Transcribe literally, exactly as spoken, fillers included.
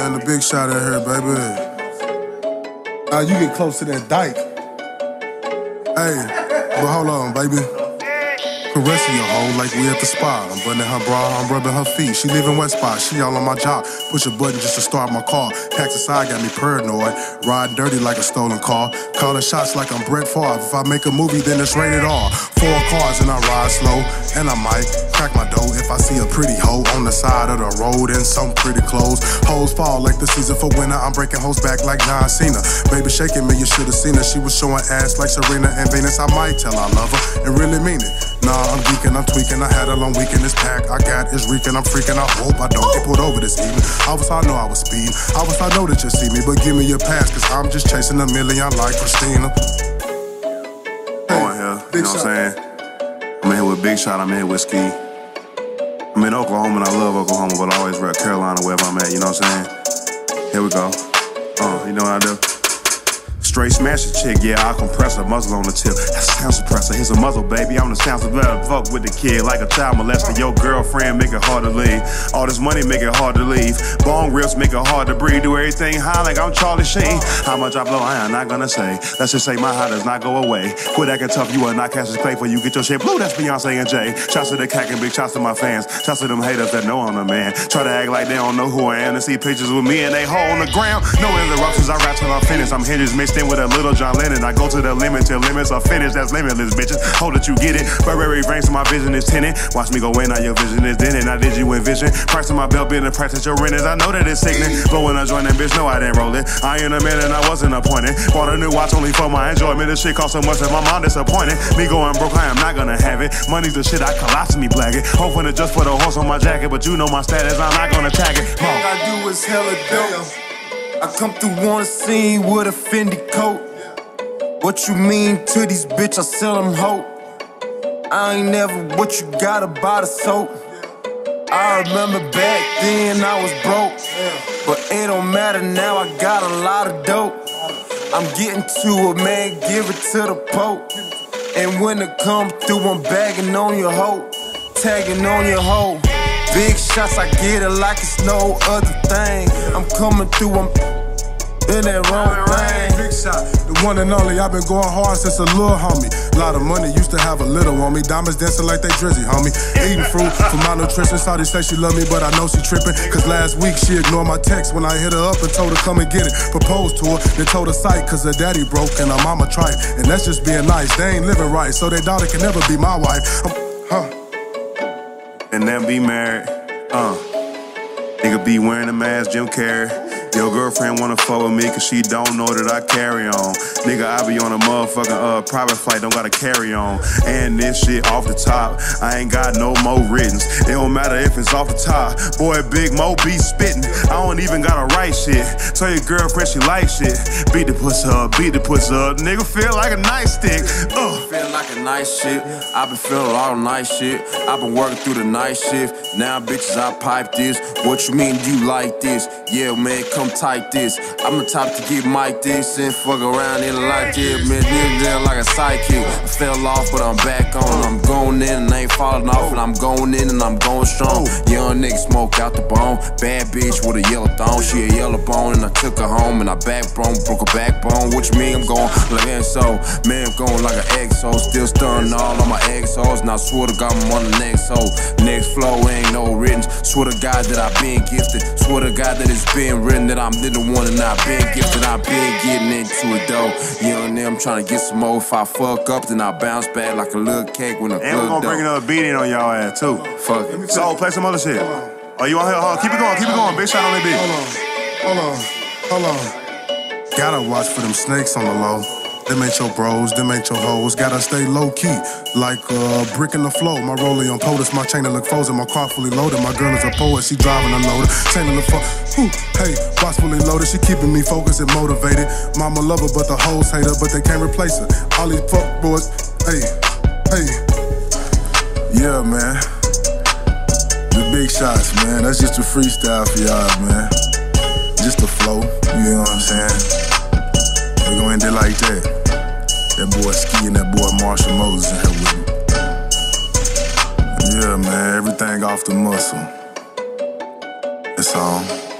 And the big shot at her, baby. Now you get close to that dyke. Hey, but hold on, baby. Caressing your hoe like we at the spa. I'm buttoning her bra, I'm rubbing her feet. She live in West Spot, she all on my job. Push a button just to start my car. Packs aside got me paranoid. Riding dirty like a stolen car. Calling shots like I'm Brett Favre. If I make a movie, then it's rated R. Four cars and I ride slow. And I might crack my dough if I see a pretty hoe on the side of the road in some pretty clothes. Hoes fall like the season for winter. I'm breaking hoes back like John Cena. Baby shaking me, you should've seen her. She was showing ass like Serena and Venus. I might tell I love her and really mean it. Nah, I'm geeking, I'm tweaking. I had a long weekend. This pack I got is reeking. I'm freaking. I hope I don't get pulled over this evening. I was I know I was speeding. I was I know that you see me, but give me your pass, cause I'm just chasing a million like Christina. Hey, on here, you know what I'm saying? I'm in here with Big Shot, I'm in here with Ski. I'm in Oklahoma and I love Oklahoma, but I always rep Carolina wherever I'm at, you know what I'm saying? Here we go. Uh, you know what I do? Straight smash a chick, yeah, I compress her muzzle on the tip. That's a sound suppressor, here's a muzzle, baby. I'm the sound suppressor, fuck with the kid like a child molester. Your girlfriend make it hard to leave. All this money make it hard to leave. Bone rips make it hard to breathe. Do everything high like I'm Charlie Sheen. How much I blow, I am not gonna say. Let's just say my high does not go away. Quit acting tough, you are not Cassius Clay for you get your shit blue. That's Beyonce and Jay. Shots to the cack and big shots to my fans. Shots to them haters that know I'm the man. Try to act like they don't know who I am and see pictures with me and they hole on the ground. No interruptions, I rap till I finish. I'm hinges mixed in with a little John Lennon. I go to the limit till limits are finished. That's limitless, bitches. Hold it, you get it. Burberry veins to my vision is tinted. Watch me go in, now your vision is dented. Now did you envision? Price of my belt being the price that your rent is. I know that it's sickening. Blowing a joint and bitch, no I didn't roll it. I ain't a man and I wasn't appointed. Bought a new watch only for my enjoyment. This shit cost so much that my mom disappointed. Me going broke, I am not gonna have it. Money's the shit I colostomy black it. Hoping to just put a horse on my jacket, but you know my status, I'm not gonna tag it. All I do is hella dope. I come through on the scene with a Fendi coat. What you mean to these bitch, I sell them hope. I ain't never what you gotta buy the soap. I remember back then I was broke, but it don't matter now, I got a lot of dope. I'm getting to it, man, give it to the Pope. And when it come through, I'm bagging on your hoe, tagging on your hoe. Big shots, I get it like it's no other thing. I'm coming through, I'm in that wrong thing. Big Shot, the one and only. I've been going hard since a little homie. Lot of money, used to have a little on me. Diamonds dancing like they drizzy, homie. Eating fruit for malnutrition. Shawty say she love me, but I know she tripping. Cause last week she ignored my text when I hit her up and told her come and get it. Proposed to her, then told her sight cause her daddy broke and her mama tried. And that's just being nice. They ain't living right, so their daughter can never be my wife. I'm, huh? And then be married, uh. Nigga be wearing a mask, Jim Carrey. Your girlfriend wanna fuck with me cause she don't know that I carry on. Nigga, I be on a motherfucking uh, private flight, don't gotta carry on. And this shit off the top, I ain't got no more writtens. It don't matter if it's off the top. Boy, Big Mo be spittin'. I don't even gotta write shit. Tell your girlfriend she like shit. Beat the pussy up, beat the pussy up. Nigga feel like a nightstick. Uh. Feel like a nice shit. I been feeling all nice shit. I been working through the night shift. Now bitches, I pipe this. What you mean you like this? Yeah, man, come tight this. I'm the type to get Mike this and fuck around and like it. Man, nigga like a sidekick. I fell off, but I'm back on. I'm going in and I ain't falling off, and I'm going in and I'm going strong. Young nigga smoke out the bone. Bad bitch with a yellow thong. She a yellow bone, and I took her home and I backbone, broke her backbone. What you mean I'm going like an so? Man, I'm going like an exo. Still stirring all on my exos, and I swear to God I'm on the next hoe. Next flow ain't no written. Swear to God that I've been gifted. Swear to God that it's been written that I'm the one and I've been gifted. I've been getting into it though. Young nigga, I'm trying to get some more. If I fuck up, then I bounce back like a little cake when a And we're gonna bring another beat in on y'all ass too. Fuck it. So play some other shit. Oh, you on here? Hold on. Keep it going, keep it going. Big Shot on that beat. Hold on, hold on, hold on. Gotta watch for them snakes on the low. Them ain't your bros, them ain't your hoes. Gotta stay low key, like a uh, brick in the flow. My rollie on POTUS, my chain to look frozen. My car fully loaded. My girl is a poet, she driving a loader. Chain to look fo- Whew. Hey, box fully loaded. She keeping me focused and motivated. Mama love her, but the hoes hate her, but they can't replace her. All these fuck boys, hey, hey. Yeah, man. The big shots, man. That's just a freestyle for y'all, man. Just a flow, you know what I'm saying? We gon' end it like that. That boy Ski and that boy Marshall Moses in here with me. Yeah, man, everything off the muscle. That's all.